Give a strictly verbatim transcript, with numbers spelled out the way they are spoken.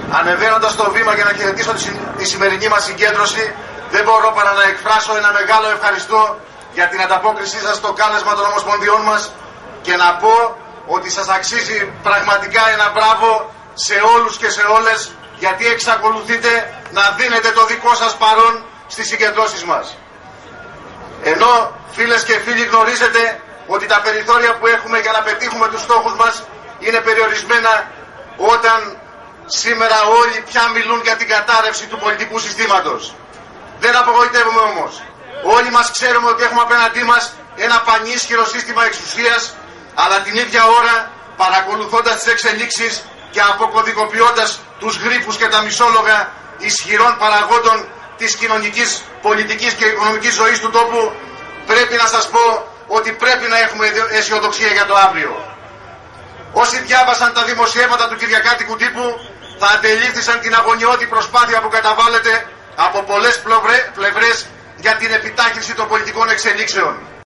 Ανεβαίνοντας το βήμα για να χαιρετήσω τη σημερινή μας συγκέντρωση, δεν μπορώ παρά να εκφράσω ένα μεγάλο ευχαριστώ για την ανταπόκρισή σας στο κάλεσμα των Ομοσπονδιών μας και να πω ότι σας αξίζει πραγματικά ένα μπράβο σε όλους και σε όλες, γιατί εξακολουθείτε να δίνετε το δικό σας παρόν στις συγκεντρώσεις μας. Ενώ φίλες και φίλοι γνωρίζετε ότι τα περιθώρια που έχουμε για να πετύχουμε τους στόχους μας είναι περιορισμένα, όταν σήμερα όλοι πια μιλούν για την κατάρρευση του πολιτικού συστήματος. Δεν απογοητεύουμε όμως. Όλοι μας ξέρουμε ότι έχουμε απέναντί μας ένα πανίσχυρο σύστημα εξουσίας, αλλά την ίδια ώρα, παρακολουθώντας τις εξελίξεις και αποκωδικοποιώντας τους γρίφους και τα μισόλογα ισχυρών παραγόντων της κοινωνικής, πολιτικής και οικονομικής ζωής του τόπου, πρέπει να σας πω ότι πρέπει να έχουμε αισιοδοξία για το αύριο. Όσοι διάβασαν τα δημοσιεύματα του κυριακάτικου τύπου θα αντελήφθησαν την αγωνιώδη προσπάθεια που καταβάλλεται από πολλές πλευρές για την επιτάχυνση των πολιτικών εξελίξεων.